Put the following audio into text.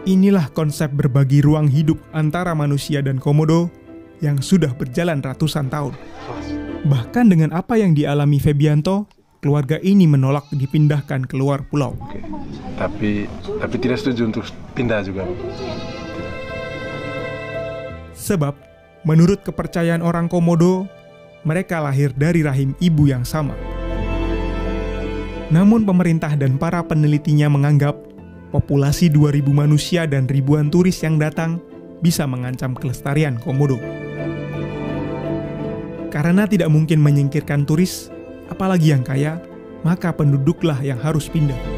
Inilah konsep berbagi ruang hidup antara manusia dan komodo yang sudah berjalan ratusan tahun. Bahkan dengan apa yang dialami Febianto, keluarga ini menolak dipindahkan keluar pulau. Oke. Tapi tidak setuju untuk pindah juga. Sebab, menurut kepercayaan orang komodo, mereka lahir dari rahim ibu yang sama. Namun pemerintah dan para penelitinya menganggap populasi 2.000 manusia dan ribuan turis yang datang bisa mengancam kelestarian komodo. Karena tidak mungkin menyingkirkan turis, apalagi yang kaya, maka penduduklah yang harus pindah.